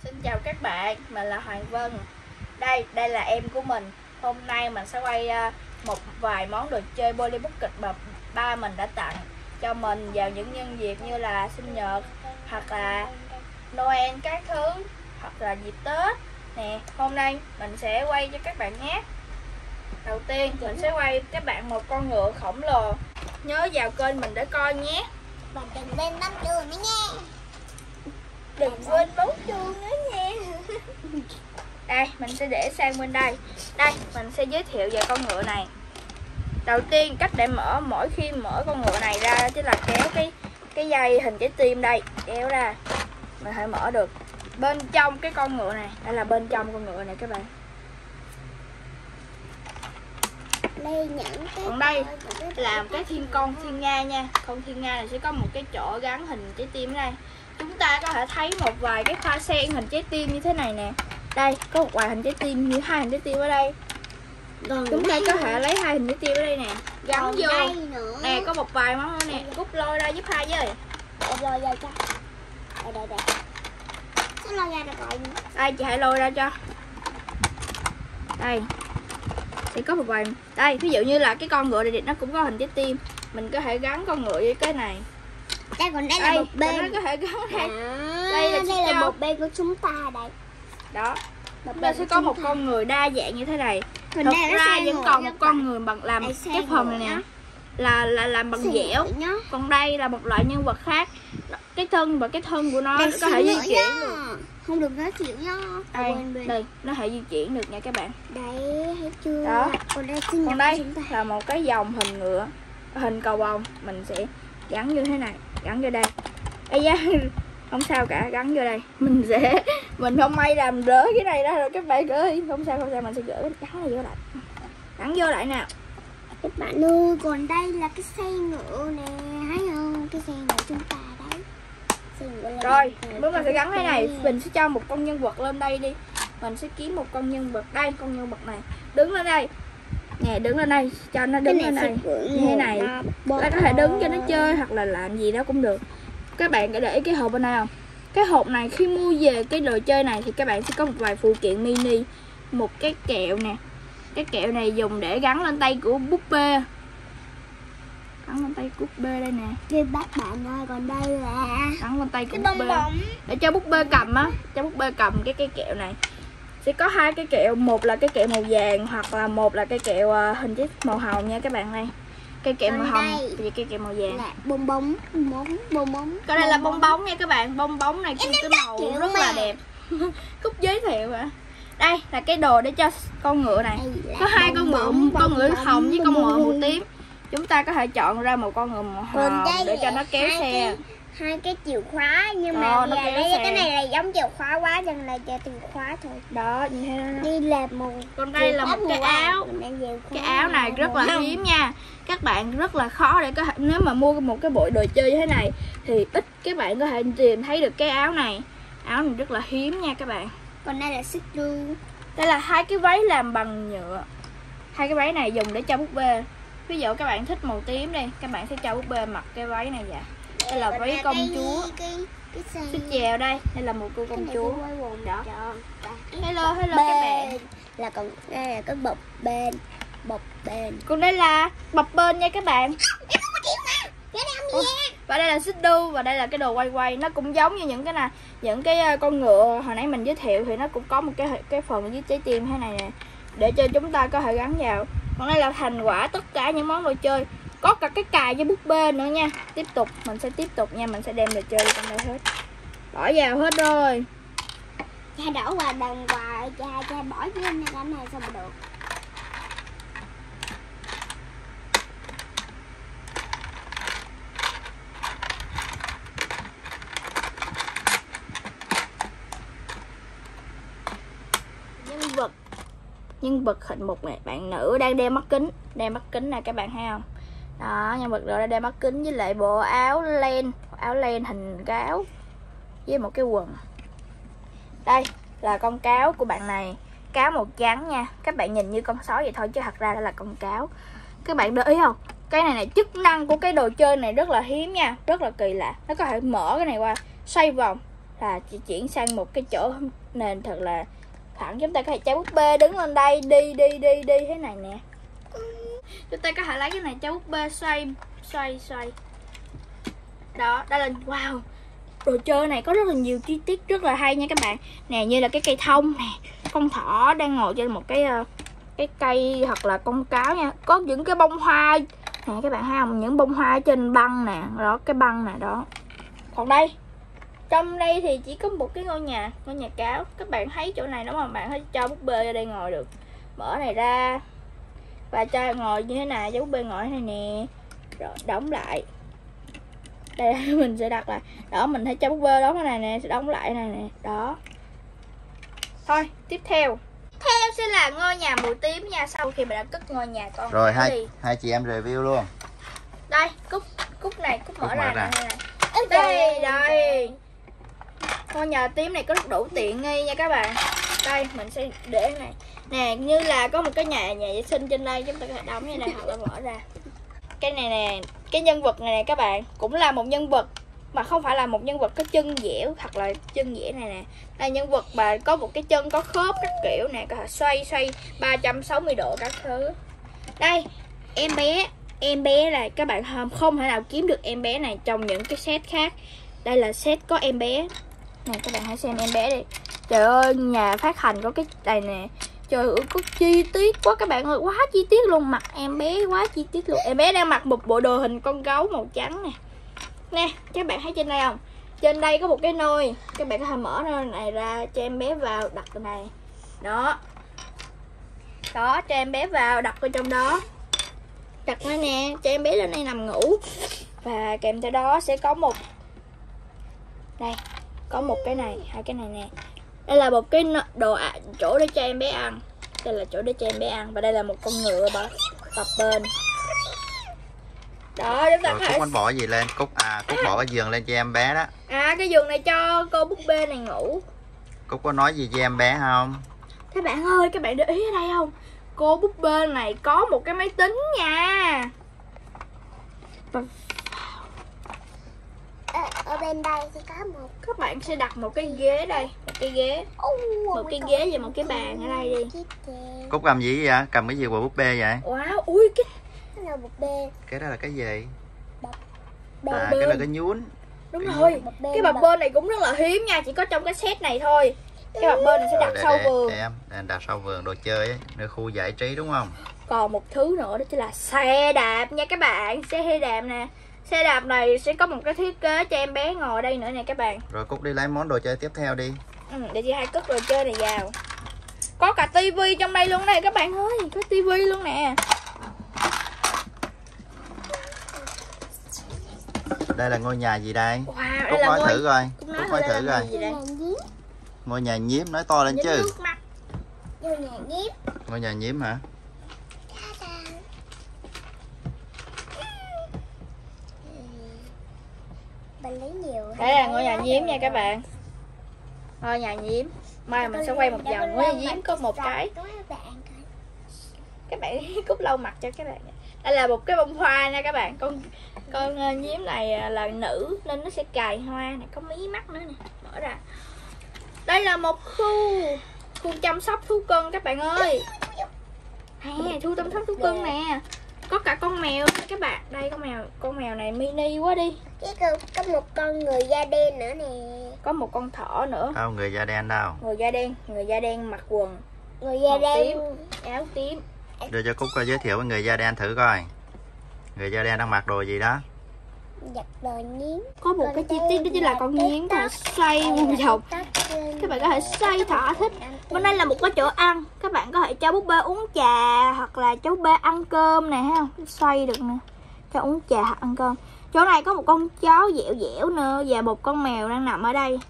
Xin chào các bạn, mình là Hoàng Vân. Đây là em của mình. Hôm nay mình sẽ quay một vài món đồ chơi Polly Pocket mà ba mình đã tặng cho mình vào những nhân dịp như là sinh nhật hoặc là Noel các thứ, hoặc là dịp Tết nè. Hôm nay mình sẽ quay cho các bạn nhé. Đầu tiên mình sẽ quay các bạn một con ngựa khổng lồ. Nhớ vào kênh mình để coi nhé. Và đừng quên bấm chuông nữa nha. Đừng quên bấm chuông nữa nha. Đây, mình sẽ để sang bên đây. Đây, mình sẽ giới thiệu về con ngựa này. Đầu tiên, cách để mở, mỗi khi mở con ngựa này ra chính là kéo cái dây hình trái tim đây, kéo ra. Mình phải mở được. Bên trong cái con ngựa này, đây là bên trong con ngựa này các bạn. Còn đây là cái con thiên nga nha. Con thiên nga này sẽ có một cái chỗ gắn hình trái tim ở đây. Chúng ta có thể thấy một vài cái hoa sen hình trái tim như thế này nè. Đây, có một vài hình trái tim như hai hình trái tim ở đây. Chúng ta có thể lấy hai hình trái tim ở đây nè, gắn vô. Nè, có một vài món nữa nè. Cút lôi ra giúp hai với. Lôi ra cho. Đây. Sao lôi ra được rồi? Đây, chị hãy lôi ra cho. Đây. Sẽ có một vài. Đây, ví dụ như là cái con ngựa này nó cũng có hình trái tim. Mình có thể gắn con ngựa với cái này. Đây còn đây là một bên. Nó có thể gắn đây. Đây là một bên của chúng ta đây. Đó. Đây sẽ có một con người đa dạng như thế này. Thật ra vẫn còn một con người bằng làm cái phần này nè là làm bằng dẻo. Còn đây là một loại nhân vật khác. Cái thân và cái thân của nó có thể di chuyển được. Không được nói chuyện nha. Đây, nó thể di chuyển được nha các bạn. Đấy, thấy chưa? Đó. Còn đây là một cái dòng hình ngựa, hình cầu vồng. Mình sẽ gắn như thế này, gắn vô đây. Ây da, không sao cả, gắn vô đây. Mình không may làm rỡ cái này ra rồi các bạn ơi. Không sao, mình sẽ gỡ gắn này vô lại. Gắn vô lại nào các bạn ơi. Còn đây là cái xe ngựa nè, thấy không? Cái xe ngựa chúng ta đấy. Rồi, bước mình sẽ gắn cái này. Mình sẽ cho một con nhân vật lên đây đi. Mình sẽ kiếm một con nhân vật. Đây, con nhân vật này đứng lên đây nè, đứng lên đây, cho nó đứng lên đây như thế này. Là có thể đứng cho nó chơi hoặc là làm gì đó cũng được. Các bạn có để ý cái hộp bên đây không? Cái hộp này khi mua về cái đồ chơi này thì các bạn sẽ có một vài phụ kiện mini. Một cái kẹo nè. Cái kẹo này dùng để gắn lên tay của búp bê. Gắn lên tay của búp bê đây nè. Cái bác bạn ơi, còn đây là gắn lên tay của búp bê. Để cho búp bê cầm á, cho búp bê cầm cái kẹo này. Sẽ có hai cái kẹo, một là cái kẹo màu vàng hoặc là một là cái kẹo hình trái màu hồng nha các bạn. Đây cây kẹo màu hồng và cây kẹo màu vàng. Bong bóng. Cái đây là bong bóng nha các bạn. Bong bóng này cái màu rất là đẹp. Cúc giới thiệu hả? Đây là cái đồ để cho con ngựa này. Có hai con ngựa hồng với con ngựa màu tím. Chúng ta có thể chọn ra một con ngựa màu hồng để cho nó kéo xe. Hai cái chìa khóa nhưng mà cái này là giống chìa khóa quá, nhưng là cho chìa khóa thôi. Đó, như thế đó. Đi làm một. Còn đây là một cái áo. Cái áo này rất là hiếm nha. Các bạn rất là khó để có thể, nếu mà mua một cái bộ đồ chơi như thế này thì ít các bạn có thể tìm thấy được cái áo này. Áo này rất là hiếm nha các bạn. Còn đây là xích đu. Đây là hai cái váy làm bằng nhựa. Hai cái váy này dùng để cho búp bê. Ví dụ các bạn thích màu tím đi, các bạn sẽ cho búp bê mặc cái váy này vậy. Đây là váy công chúa. Xin chào đây, đây là một cô công chúa. Đó. Hello các bạn. Là còn đây là cái bọc bên. Còn đây là bập bên nha các bạn. Và đây là xích đu và đây là cái đồ quay. Nó cũng giống như những cái con ngựa hồi nãy mình giới thiệu thì nó cũng có một cái phần với trái tim thế này nè để cho chúng ta có thể gắn vào. Còn đây là thành quả tất cả những món đồ chơi. Có cả cái cài với búp bê nữa nha. Mình sẽ tiếp tục nha, mình sẽ đem đồ chơi trong đây hết. Bỏ vào hết rồi. Cha đổ vào đằng hoài, cha bỏ dưới cái này sao mà được. Nhân vật hình một này, bạn nữ đang đeo mắt kính này các bạn thấy không? Đó, nhân vật đó đeo mắt kính với lại bộ áo len hình cáo với một cái quần. Đây là con cáo của bạn này, cáo màu trắng nha. Các bạn nhìn như con sói vậy thôi chứ thật ra đó là con cáo. Các bạn để ý không? Cái này chức năng của cái đồ chơi này rất là hiếm nha, rất là kỳ lạ. Nó có thể mở cái này qua, xoay vòng. là chị chuyển sang một cái chỗ nền thật là thẳng. Chúng ta có thể chơi búp bê đứng lên đây đi thế này nè. Chúng ta có thể lấy cái này chơi búp bê xoay. Đó, đây là wow. Đồ chơi này có rất là nhiều chi tiết rất là hay nha các bạn. Nè, như là cái cây thông nè, con thỏ đang ngồi trên một cái cây hoặc là con cáo nha. Có những cái bông hoa nè các bạn thấy không? Những bông hoa trên băng nè, đó cái băng nè đó. Còn đây, trong đây thì chỉ có một cái ngôi nhà cáo. Các bạn thấy chỗ này đúng không? Bạn thấy cho búp bê ở đây ngồi được. Mở này ra và cho ngồi như thế này, cho búp bê ngồi thế này nè. Rồi đóng lại. Đây mình sẽ đặt là đó, mình thấy cho búp bê đó cái này nè, sẽ đóng lại này nè, đó. Thôi, tiếp theo sẽ là ngôi nhà màu tím nha. Sau khi mình đã cất ngôi nhà con rồi hai chị em review luôn. Đây, cúc này, cúc mở ra này. Đây. Ngôi nhà tím này có rất đủ tiện nghi nha các bạn. Đây, mình sẽ để này. Nè, như là có một cái nhà vệ sinh trên đây, chúng ta có thể đóng như này hoặc là mở ra. Cái này nè, cái nhân vật này nè các bạn, cũng là một nhân vật mà không phải là một nhân vật có chân dẻo hoặc là chân dẻ này nè. Là nhân vật mà có một cái chân có khớp các kiểu nè, có thể xoay 360 độ các thứ. Đây, em bé là các bạn không thể nào kiếm được em bé này trong những cái set khác. Đây là set có em bé. Này các bạn hãy xem em bé đi. Trời ơi, nhà phát hành có cái này nè. Trời ơi, có chi tiết quá các bạn ơi, quá chi tiết luôn. Mặt em bé quá chi tiết luôn. Em bé đang mặc một bộ đồ hình con gấu màu trắng nè. Nè, các bạn thấy trên đây không? Trên đây có một cái nôi. Các bạn có thể mở nôi này ra cho em bé vào, đặt cái này. Đó. Đó, cho em bé vào, đặt vào trong đó. Đặt nó nè, cho em bé lên đây nằm ngủ. Và kèm theo đó sẽ có một đây, có một cái này, hai cái này nè. Đây là một cái chỗ để cho em bé ăn. Đây là chỗ để cho em bé ăn. Và đây là một con ngựa bập bên. Đó, chúng ta rồi Cúc anh bỏ gì lên? Cúc bỏ cái giường lên cho em bé đó. Cái giường này cho cô búp bê này ngủ. Cúc có nói gì cho em bé không? Các bạn ơi, các bạn để ý ở đây không? Cô búp bê này có một cái máy tính nha. Ở bên đây sẽ có một. Các bạn sẽ đặt một cái ghế đây, một cái ghế và một cái bàn ở đây đi. Cúc cầm gì vậy? Cầm cái gì của búp bê vậy? Wow, ui cái là búp bê. Cái đó là cái gì? Bập cái đó là cái nhún. Đúng rồi, cái bập bên này cũng rất là hiếm nha, chỉ có trong cái set này thôi. Cái bập bên này sẽ đặt sau vườn. Em đặt sau vườn đồ chơi ấy, nơi khu giải trí đúng không? Còn một thứ nữa đó chính là xe đạp nha các bạn. Xe đạp nè. Xe đạp này sẽ có một cái thiết kế cho em bé ngồi đây nữa nè các bạn. Rồi Cúc đi lấy món đồ chơi tiếp theo đi. Để chị hai cất đồ chơi này vào. Có cả tivi trong đây luôn này các bạn ơi. Có tivi luôn nè. Đây là ngôi nhà gì đây? Wow, Cúc nói thử coi. Cúc nói thử coi. Ngôi nhà nhím, nói to lên chứ. Ngôi nhà nhím hả? Đây là ngôi nhà nhím nha các bạn. Ngôi nhà nhím. Mai mình sẽ quay một vòng. Ngôi nhà nhím có một cái. Các bạn Cúc lau mặt cho các bạn. Đây là một cái bông hoa nha các bạn. Con nhím này là nữ nên nó sẽ cài hoa này, có mí mắt nữa nè. Mở ra. Đây là một khu chăm sóc thú cưng các bạn ơi. Khu chăm sóc thú cưng nè. Có cả con mèo các bạn. Đây con mèo này mini quá đi. Có một con người da đen nữa nè. Có một con thỏ nữa. Không, người da đen đâu. Người da đen mặc quần. Người da đen áo tím. Đưa cho Cúc coi, giới thiệu với người da đen thử coi. Người da đen đang mặc đồ gì đó? Giặt đồ nhím. Có một cái chi tiết đó chính là con nhím có thể xoay một vòng. Các bạn có thể xoay thỏa thích. Bên đây là một cái chỗ ăn. Các bạn có thể cho búp bê uống trà hoặc là cho búp bê ăn cơm nè, thấy không? Xoay được nè. Cho uống trà hoặc ăn cơm. Chỗ này có một con chó dẻo dẻo nữa và một con mèo đang nằm ở đây.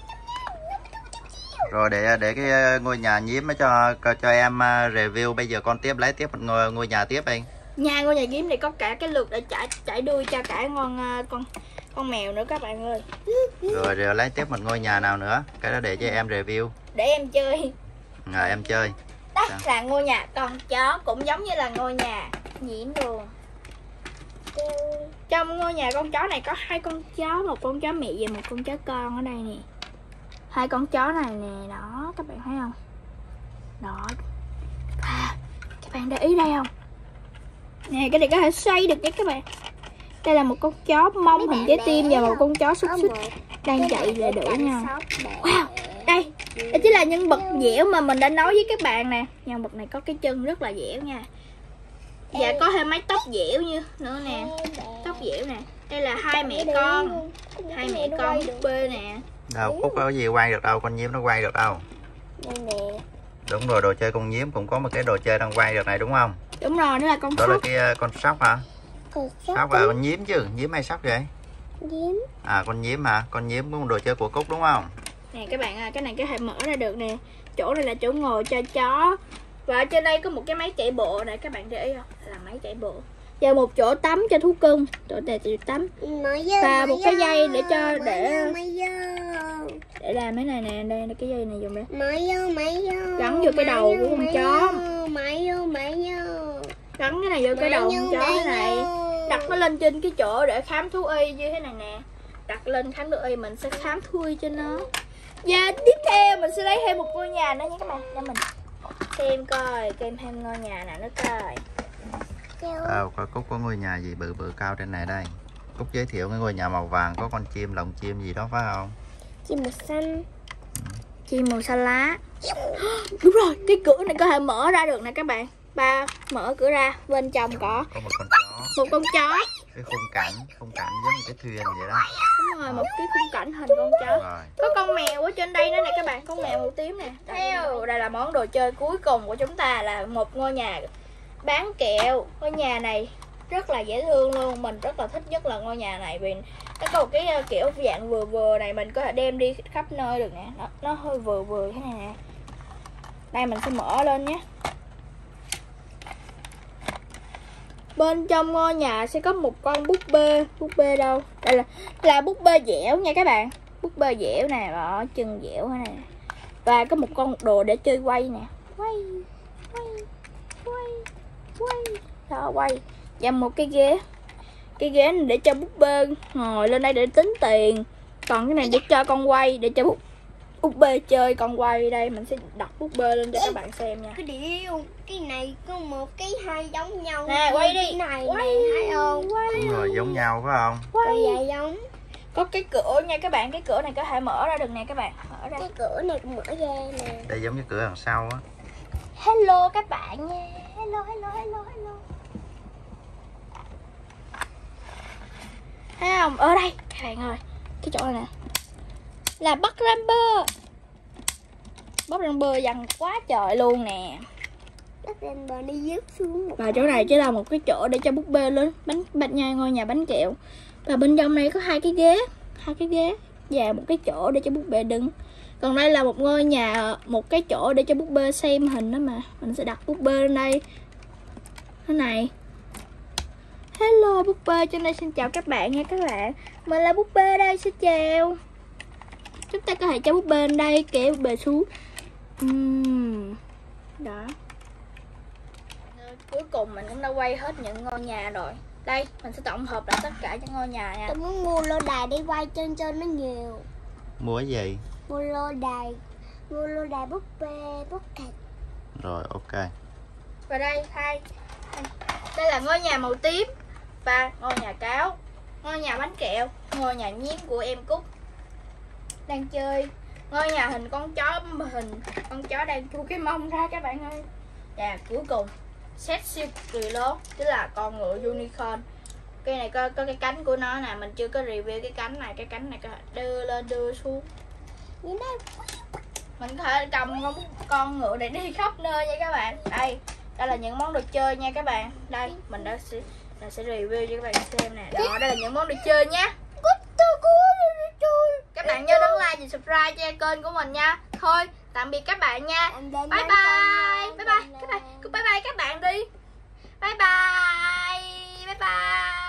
Rồi để cái ngôi nhà nhím cho em review. Bây giờ con lấy tiếp một ngôi nhà tiếp đi. Ngôi nhà nhím này có cả cái lượt để chải đuôi cho cả con mèo nữa các bạn ơi. Rồi lấy tiếp một ngôi nhà nào nữa. Cái đó để cho em review. Để em chơi. Em chơi. Đây là ngôi nhà con chó, cũng giống như là ngôi nhà nhím luôn. Trong ngôi nhà con chó này có hai con chó, một con chó mẹ và một con chó con ở đây nè. hai con chó này nè, đó các bạn thấy không? Đó. Các bạn để ý đây không? Nè, cái này có thể xoay được nha các bạn. Đây là một con chó mông hình trái tim và một con chó xúc xích đang chạy lại đuổi nhau. Wow, đây chính là nhân vật dẻo mà mình đã nói với các bạn nè. Nhân vật này có cái chân rất là dẻo nha. Và có thêm mái tóc dẻo như nữa nè. Tóc dẻo nè. Đây là hai mẹ con búp bê nè. Đâu, Cúc có gì quay được đâu, con nhím nó quay được đâu. Đây nè. Đúng rồi, đồ chơi con nhím cũng có một cái đồ chơi đang quay được này đúng không? Đúng rồi, đó là con Đó sóc. là cái con sóc hả? Sóc là con nhím chứ, nhím hay sóc vậy? Nhím. À, con nhím hả? Con nhím cũng đồ chơi của Cúc đúng không? Nè các bạn ơi, cái này có thể mở ra được nè. Chỗ này là chỗ ngồi cho chó. Và ở trên đây có một cái máy chạy bộ này, các bạn để ý không? Là máy chạy bộ. Và một chỗ tắm cho thú cưng. Chỗ này thì tắm. Và một cái dây để cho để làm cái này nè, đây là cái dây này dùng đây. Gắn vô cái đầu của con chó. Gắn cái này vô cái đầu con chó thế này. Đặt nó lên trên cái chỗ để khám thú y như thế này nè. Đặt lên khám thú y, mình sẽ khám thú y cho nó. Và tiếp theo mình sẽ lấy thêm một ngôi nhà nữa nha các bạn. Để mình xem coi thêm ngôi nhà nào nữa coi. Coi Cúc có ngôi nhà gì bự bự cao trên này đây. Cúc giới thiệu cái ngôi nhà màu vàng có con chim, lồng chim gì đó phải không? Chim màu xanh. Chim màu xanh lá. Đúng rồi, cái cửa này có thể mở ra được nè các bạn. Ba mở cửa ra, bên trong có một con chó. Một con chó. Cái khung cảnh giống như cái thuyền vậy đó. Đúng rồi, một cái khung cảnh hình con chó. Rồi. Có con mèo ở trên đây nữa nè các bạn, con mèo màu tím nè. Đây là món đồ chơi cuối cùng của chúng ta, là một ngôi nhà bán kẹo. Ngôi nhà này rất là dễ thương luôn, mình rất là thích nhất là ngôi nhà này vì nó có một cái kiểu dạng vừa vừa này, mình có thể đem đi khắp nơi được nè. Nó hơi vừa vừa thế này nè. Đây mình sẽ mở lên nhé. Bên trong ngôi nhà sẽ có một con búp bê. Búp bê đâu? Đây là búp bê dẻo nha các bạn. Búp bê dẻo nè, đó, chân dẻo thế này. Và có một con đồ để chơi quay nè. Quay. Đó, quay. Và một cái ghế. Cái ghế này để cho búp bê ngồi lên đây để tính tiền. Còn cái này để cho con quay, để cho búp bê chơi con quay. Đây mình sẽ đặt búp bê lên cho các bạn xem nha. Cái điều cái này có một cái hai giống nhau nè, quay đi. Cái này quay, nè, thấy không? Đúng rồi, giống nhau phải không? Quay vậy giống. Có cái cửa nha các bạn, cái cửa này có thể mở ra được nè các bạn. Mở ra. Cái cửa này cũng mở ra nè. Đây giống như cửa đằng sau á. Hello các bạn nha. Hello. Thấy không? Ở đây các bạn ơi, cái chỗ này nè là Bắc Ramber. Bắc Ramber dằn quá trời luôn nè. Bánh đi dứt xuống. Và chỗ này chỉ là một cái chỗ để cho búp bê lên ngôi nhà bánh kẹo. Và bên trong này có hai cái ghế và một cái chỗ để cho búp bê đứng. Còn đây là một ngôi nhà, một cái chỗ để cho búp bê xem hình đó mà. Mình sẽ đặt búp bê lên đây. Thế này. Hello búp bê, trên đây xin chào các bạn nha các bạn. Mình là búp bê đây, xin chào. Chúng ta có thể cho búp bê lên đây, kéo búp bê xuống. Đó. Cuối cùng mình cũng đã quay hết những ngôi nhà rồi. Đây, mình sẽ tổng hợp lại tất cả những ngôi nhà nha. Tôi muốn mua lô đài đi quay trên nó nhiều. Mua cái gì? Mua lô đài búp bê, búp thịt. Rồi, ok. Và đây, đây là ngôi nhà màu tím. Và ngôi nhà cáo, ngôi nhà bánh kẹo, ngôi nhà nhím của em Cúc đang chơi, ngôi nhà hình con chó đang chu cái mông ra các bạn ơi. Và cuối cùng set siêu cực kỳ lớn, tức là con ngựa unicorn. Cái này có cái cánh của nó nè, mình chưa có review cái cánh này. Cái cánh này có thể đưa lên đưa xuống. Mình có thể cầm con ngựa này đi khắp nơi nha các bạn. Đây là những món đồ chơi nha các bạn. Đây mình sẽ review cho các bạn xem nè. Đó, đây là những món đồ chơi nhé. Các bạn nhớ nhấn like và subscribe cho kênh của mình nha. Thôi tạm biệt các bạn nha. Bye bye các bạn đi. Bye bye.